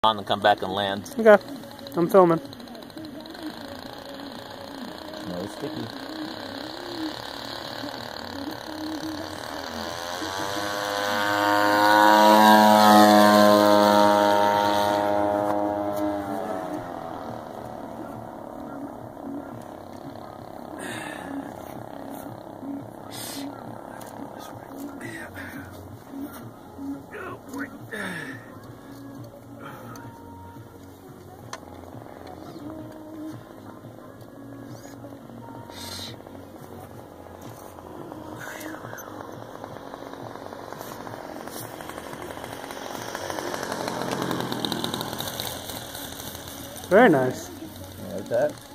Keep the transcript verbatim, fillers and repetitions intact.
On and come back and land. Okay, I'm filming. No sticky. Very nice. Like that.